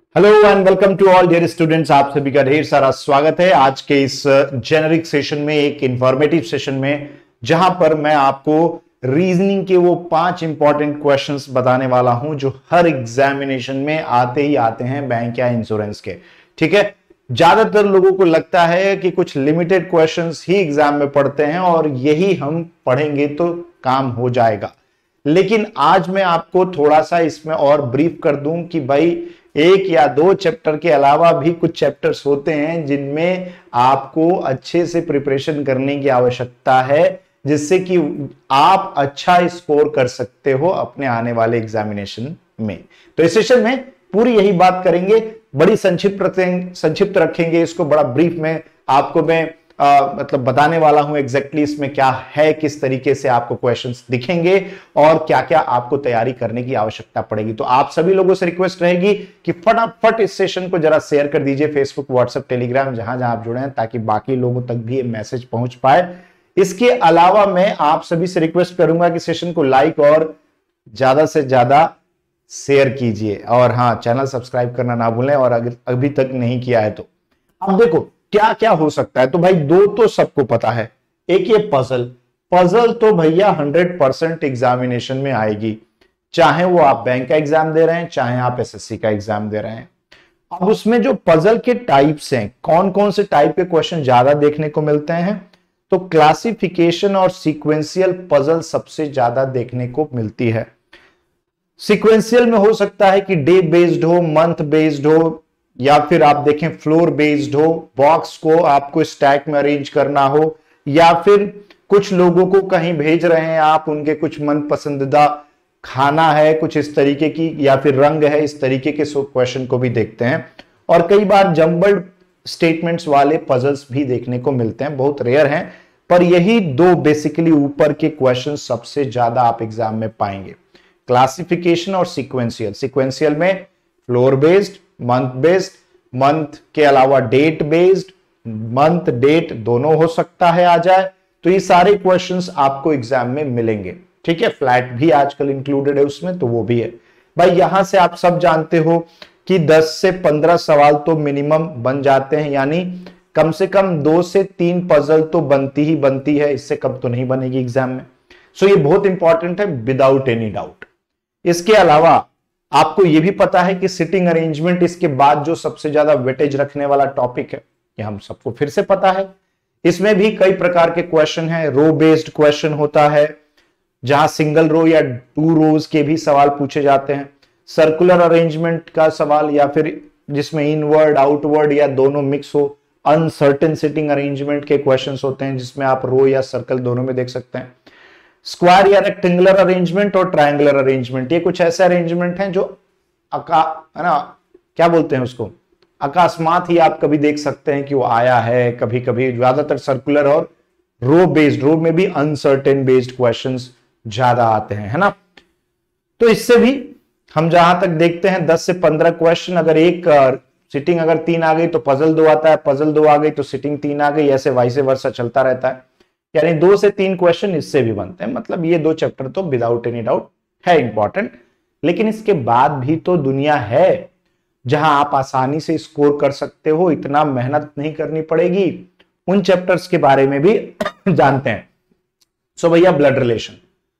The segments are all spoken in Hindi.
Hello and welcome to all dear students. आप सभी का ढेर सारा स्वागत है आज के इस जेनरिक सेशन में, एक इंफॉर्मेटिव सेशन में, जहां पर मैं आपको रीजनिंग के वो 5 इंपॉर्टेंट क्वेश्चंस बताने वाला हूं जो हर एग्जामिनेशन में आते ही आते हैं बैंक या इंश्योरेंस के। ठीक है, ज्यादातर लोगों को लगता है कि कुछ लिमिटेड क्वेश्चंस ही एग्जाम में पढ़ते हैं और यही हम पढ़ेंगे तो काम हो जाएगा, लेकिन आज मैं आपको थोड़ा सा इसमें और ब्रीफ कर दूं कि भाई एक या दो चैप्टर के अलावा भी कुछ चैप्टर्स होते हैं जिनमें आपको अच्छे से प्रिपरेशन करने की आवश्यकता है, जिससे कि आप अच्छा स्कोर कर सकते हो अपने आने वाले एग्जामिनेशन में। तो इस सेशन में पूरी यही बात करेंगे, बड़ी संक्षिप्त रखेंगे इसको, बड़ा ब्रीफ में आपको मैं मतलब बताने वाला हूं एग्जैक्टली इसमें क्या है, किस तरीके से आपको क्वेश्चंस दिखेंगे और क्या क्या आपको तैयारी करने की आवश्यकता पड़ेगी। तो आप सभी लोगों से रिक्वेस्ट रहेगी कि फटाफट इस सेशन को जरा शेयर कर दीजिए फेसबुक, व्हाट्सएप, टेलीग्राम, जहां जहां आप जुड़े हैं, ताकि बाकी लोगों तक भी ये मैसेज पहुंच पाए। इसके अलावा मैं आप सभी से रिक्वेस्ट करूंगा कि सेशन को लाइक और ज्यादा से ज्यादा शेयर कीजिए, और हाँ, चैनल सब्सक्राइब करना ना भूलें, और अगर अभी तक नहीं किया है तो। अब देखो क्या क्या हो सकता है, तो भाई दो तो सबको पता है, एक ये पजल तो भैया 100% एग्जामिनेशन में आएगी, चाहे वो आप बैंक का एग्जाम दे रहे हैं, चाहे आप एसएससी का एग्जाम दे रहे हैं। अब उसमें जो पजल के टाइप्स हैं, कौन कौन से टाइप के क्वेश्चन ज्यादा देखने को मिलते हैं, तो क्लासिफिकेशन और सीक्वेंशियल पजल सबसे ज्यादा देखने को मिलती है। सीक्वेंशियल में हो सकता है कि डे बेस्ड हो, मंथ बेस्ड हो, या फिर आप देखें फ्लोर बेस्ड हो, बॉक्स को आपको स्टैक में अरेंज करना हो, या फिर कुछ लोगों को कहीं भेज रहे हैं आप, उनके कुछ मन पसंदीदा खाना है कुछ इस तरीके की, या फिर रंग है, इस तरीके के क्वेश्चन को भी देखते हैं। और कई बार जंबल्ड स्टेटमेंट्स वाले पजल्स भी देखने को मिलते हैं, बहुत रेयर हैं, पर यही दो बेसिकली ऊपर के क्वेश्चन सबसे ज्यादा आप एग्जाम में पाएंगे, क्लासिफिकेशन और सीक्वेंशियल। सीक्वेंशियल में floor based, month based, month के अलावा डेट बेस्ड, मंथ डेट दोनों हो सकता है आ जाए, तो ये सारे क्वेश्चंस आपको एग्जाम में मिलेंगे। ठीक है, फ्लैट भी आजकल इंक्लूडेड है उसमें, तो वो भी है। भाई यहां से आप सब जानते हो कि 10 से 15 सवाल तो मिनिमम बन जाते हैं, यानी कम से कम 2 से 3 पजल तो बनती ही बनती है, इससे कम तो नहीं बनेगी एग्जाम में। सो ये बहुत इंपॉर्टेंट है विदाउट एनी डाउट। इसके अलावा आपको यह भी पता है कि सिटिंग अरेंजमेंट इसके बाद जो सबसे ज्यादा वेटेज रखने वाला टॉपिक है, ये हम सबको फिर से पता है। इसमें भी कई प्रकार के क्वेश्चन है, रो बेस्ड क्वेश्चन होता है जहां सिंगल रो या 2 रोज के भी सवाल पूछे जाते हैं, सर्कुलर अरेंजमेंट का सवाल, या फिर जिसमें इनवर्ड आउटवर्ड या दोनों मिक्स हो, अनसर्टेन सिटिंग अरेंजमेंट के क्वेश्चंस होते हैं जिसमें आप रो या सर्कल दोनों में देख सकते हैं। स्क्वायर या रेक्टेंगुलर अरेंजमेंट और ट्रायंगुलर अरेंजमेंट, ये कुछ ऐसे अरेंजमेंट हैं जो है ना, क्या बोलते हैं उसको, अकस्मात ही आप कभी देख सकते हैं कि वो आया है, कभी कभी ज्यादातर सर्कुलर और रो बेस्ड, रो में भी अनसर्टेन बेस्ड क्वेश्चंस ज्यादा आते हैं, है ना। तो इससे भी हम जहां तक देखते हैं 10 से 15 क्वेश्चन, अगर एक सिटिंग अगर 3 आ गई तो पजल 2 आता है, पजल 2 आ गई तो सिटिंग 3 आ गई, ऐसे वाइसे वर्सा चलता रहता है, यानी 2 से 3 क्वेश्चन इससे भी बनते हैं। मतलब ये 2 चैप्टर तो विदाउट एनी डाउट है इंपॉर्टेंट, लेकिन इसके बाद भी तो दुनिया है जहां आप आसानी से स्कोर कर सकते हो, इतना मेहनत नहीं करनी पड़ेगी। उन चैप्टर्स के बारे में भी जानते हैं। सो भैया ब्लड रिलेशन,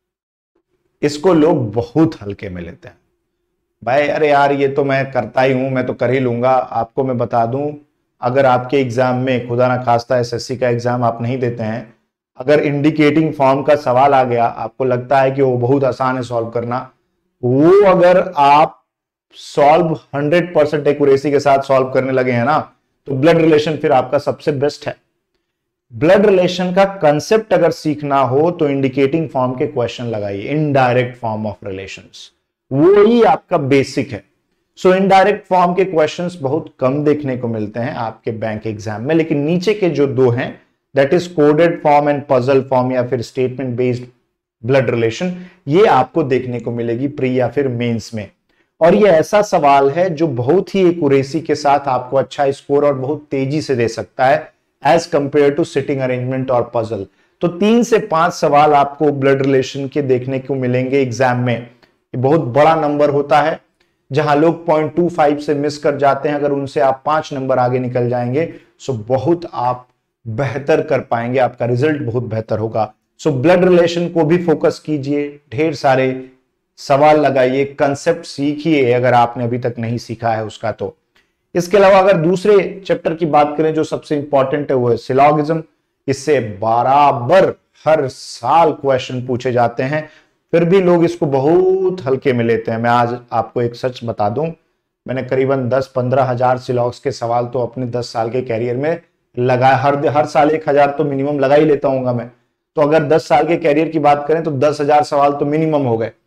इसको लोग बहुत हल्के में लेते हैं। भाई अरे यार ये तो मैं करता ही हूं, मैं तो कर ही लूंगा। आपको मैं बता दूं, अगर आपके एग्जाम में खुदा ना खास्ता एसएससी का एग्जाम आप नहीं देते हैं, अगर इंडिकेटिंग फॉर्म का सवाल आ गया, आपको लगता है कि वो बहुत आसान है सॉल्व करना, वो अगर आप सॉल्व 100% एक्यूरेसी के साथ सॉल्व करने लगे हैं ना, तो ब्लड रिलेशन फिर आपका सबसे बेस्ट है। ब्लड रिलेशन का कंसेप्ट अगर सीखना हो तो इंडिकेटिंग फॉर्म के क्वेश्चन लगाइए, इनडायरेक्ट फॉर्म ऑफ रिलेशंस, वो ही आपका बेसिक है। सो इनडायरेक्ट फॉर्म के क्वेश्चंस बहुत कम देखने को मिलते हैं आपके बैंक एग्जाम में, लेकिन नीचे के जो 2 हैं, that is coded form and puzzle form, या फिर स्टेटमेंट बेस्ड ब्लड रिलेशन, ये आपको देखने को मिलेगी प्री या फिर मेंस में। और ये ऐसा सवाल है जो बहुत ही एक्यूरेसी के साथ आपको अच्छा स्कोर और बहुत तेजी से दे सकता है as compare to sitting arrangement और पजल। तो 3 से 5 सवाल आपको ब्लड रिलेशन के देखने को मिलेंगे एग्जाम में, ये बहुत बड़ा नंबर होता है। जहां लोग 0.25 से मिस कर जाते हैं, अगर उनसे आप 5 नंबर आगे निकल जाएंगे सो बहुत आप बेहतर कर पाएंगे, आपका रिजल्ट बहुत बेहतर होगा। सो ब्लड रिलेशन को भी फोकस कीजिए, ढेर सारे सवाल लगाइए, कंसेप्ट सीखिए अगर आपने अभी तक नहीं सीखा है उसका तो। इसके अलावा अगर दूसरे चैप्टर की बात करें जो सबसे इंपॉर्टेंट है वो है सिलॉगिज्म। इससे बराबर हर साल क्वेश्चन पूछे जाते हैं, फिर भी लोग इसको बहुत हल्के में लेते हैं। मैं आज आपको एक सच बता दूं, मैंने करीबन 10-15 हजार सिलॉग्स के सवाल तो अपने 10 साल के कैरियर में लगाया। हर साल 1,000 तो मिनिमम लगा ही लेता हूँ मैं। तो अगर 10 साल के कैरियर की बात करें तो 10,000 सवाल तो मिनिमम हो गए।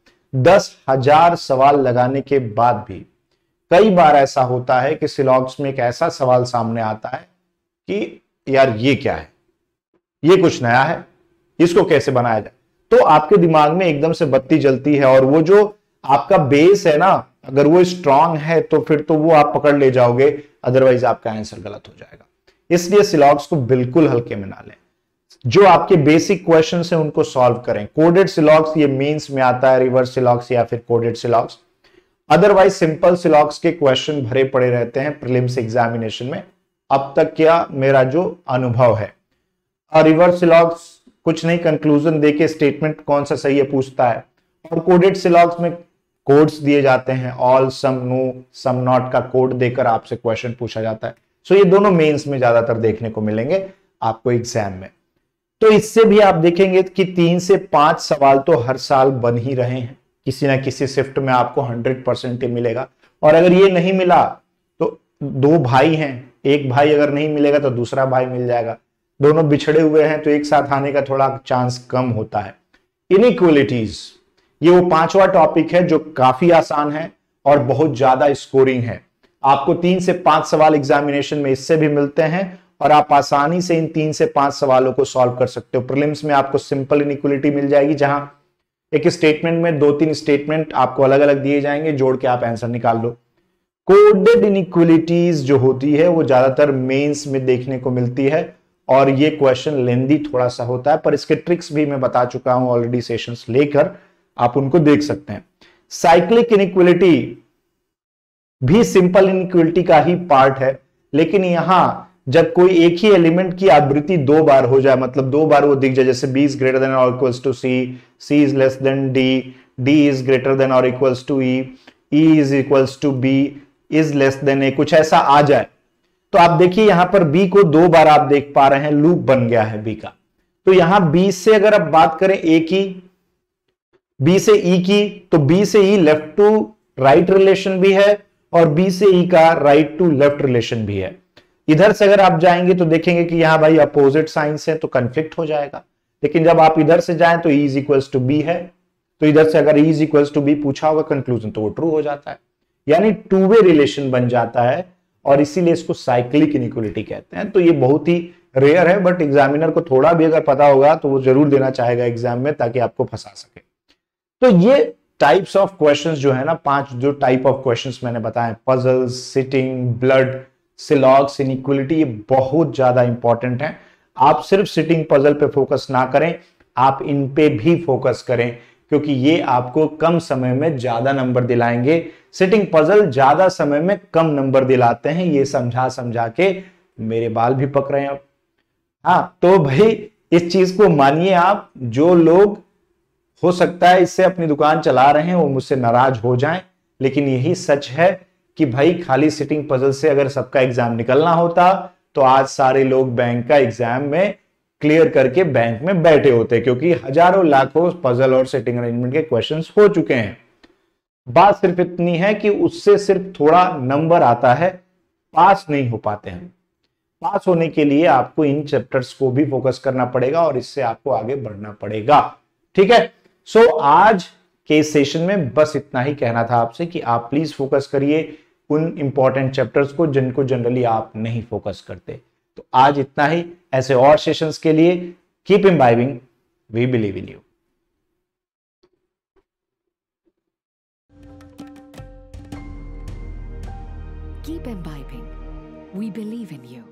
10,000 सवाल लगाने के बाद भी कई बार ऐसा होता है कि सिलॉग्स में एक ऐसा सवाल सामने आता है कि यार ये क्या है, ये कुछ नया है, इसको कैसे बनाया जाए। तो आपके दिमाग में एकदम से बत्ती जलती है, और वो जो आपका बेस है ना, अगर वो स्ट्रांग है तो फिर तो वो आप पकड़ ले जाओगे, अदरवाइज आपका आंसर गलत हो जाएगा। इसलिए सिलॉग्स को बिल्कुल हल्के में ना लें। जो आपके बेसिक क्वेश्चंस हैं उनको सॉल्व करें। कोडेड सिलॉग्स ये मेंस में आता है, रिवर्स सिलॉग्स या फिर coded syllogs. Otherwise simple syllogs के क्वेश्चन भरे पड़े रहते हैं प्रीलिम्स एग्जामिनेशन में, अब तक क्या मेरा जो अनुभव है। और रिवर्स सिलॉग्स कुछ नहीं, कंक्लूजन देके स्टेटमेंट कौन सा सही है पूछता है। और कोडेड सिलॉग्स में कोड्स दिए जाते हैं, all, some, no, some not का कोड देकर आपसे क्वेश्चन पूछा जाता है। सो ये दोनों मेंस में ज्यादातर देखने को मिलेंगे आपको एग्जाम में। तो इससे भी आप देखेंगे कि 3 से 5 सवाल तो हर साल बन ही रहे हैं, किसी ना किसी शिफ्ट में आपको 100% ही मिलेगा। और अगर ये नहीं मिला तो 2 भाई हैं, एक भाई अगर नहीं मिलेगा तो दूसरा भाई मिल जाएगा। दोनों बिछड़े हुए हैं तो एक साथ आने का थोड़ा चांस कम होता है। इनइक्वलिटीज, ये वो 5वां टॉपिक है जो काफी आसान है और बहुत ज्यादा स्कोरिंग है। आपको 3 से 5 सवाल एग्जामिनेशन में इससे भी मिलते हैं और आप आसानी से इन 3 से 5 सवालों को सॉल्व कर सकते हो। प्रीलिम्स में आपको सिंपल इनइक्वलिटी मिल जाएगी, जहां एक स्टेटमेंट में 2-3 स्टेटमेंट आपको अलग अलग दिए जाएंगे, जोड़ के आप आंसर निकाल लो। कोडेड इनइक्वलिटीज जो होती है वो ज्यादातर मेंस में देखने को मिलती है, और ये क्वेश्चन लेंदी थोड़ा सा होता है, पर इसके ट्रिक्स भी मैं बता चुका हूं ऑलरेडी सेशंस लेकर, आप उनको देख सकते हैं। साइक्लिक इनइक्वलिटी भी सिंपल इनइक्वलिटी का ही पार्ट है, लेकिन यहां जब कोई एक ही एलिमेंट की आवृत्ति 2 बार हो जाए, मतलब 2 बार वो दिख जाए, जैसे b इज ग्रेटर देन और equals to c, c is less than d, d is greater than और equals to e, e is equals to b, is less than a, कुछ ऐसा आ जाए तो आप देखिए यहां पर b को 2 बार आप देख पा रहे हैं, लूप बन गया है b का। तो यहां b से अगर आप बात करें a की, b से e की, तो b से e left to right relation भी है और b से e का राइट टू लेफ्ट रिलेशन भी है। इधर से अगर आप जाएंगे तो देखेंगे कि यहां भाई अपोजिट साइंस है तो कंफ्लिक्ट हो जाएगा, लेकिन जब आप इधर से जाएं तो e is equals to b है, तो इधर से अगर e is equals to b पूछा होगा कंक्लूजन तो वो ट्रू हो जाता है, यानी 2 वे रिलेशन बन जाता है, और इसीलिए इसको साइक्लिक इनइक्वलिटी कहते हैं। तो ये बहुत ही रेयर है, बट एग्जामिनर को थोड़ा भी अगर पता होगा तो वो जरूर देना चाहेगा एग्जाम में, ताकि आपको फंसा सके। तो ये टाइप्स ऑफ क्वेश्चंस जो है ना, 5 जो टाइप ऑफ क्वेश्चंस मैंने बताए, puzzles, sitting, blood, syllogs, inequality, ये बहुत ज्यादा इंपॉर्टेंट है। आप सिर्फ सिटिंग पजल पे फोकस ना करें, आप इन पे भी फोकस करें, क्योंकि ये आपको कम समय में ज्यादा नंबर दिलाएंगे। सिटिंग पजल ज्यादा समय में कम नंबर दिलाते हैं, ये समझा समझा के मेरे बाल भी पक रहे हैं अब। हाँ, तो भाई इस चीज को मानिए आप। जो लोग हो सकता है इससे अपनी दुकान चला रहे हैं वो मुझसे नाराज हो जाएं, लेकिन यही सच है कि भाई खाली सिटिंग पजल से अगर सबका एग्जाम निकलना होता तो आज सारे लोग बैंक का एग्जाम में क्लियर करके बैंक में बैठे होते, क्योंकि हजारों लाखों पजल और सिटिंग अरेंजमेंट के क्वेश्चंस हो चुके हैं। बात सिर्फ इतनी है कि उससे सिर्फ थोड़ा नंबर आता है, पास नहीं हो पाते हैं। पास होने के लिए आपको इन चैप्टर्स को भी फोकस करना पड़ेगा और इससे आपको आगे बढ़ना पड़ेगा। ठीक है, सो आज के सेशन में बस इतना ही कहना था आपसे कि आप प्लीज फोकस करिए उन इंपॉर्टेंट चैप्टर्स को जिनको जनरली आप नहीं फोकस करते। तो आज इतना ही। ऐसे और सेशंस के लिए keep imbibing, we believe in you. Keep imbibing. We believe in you.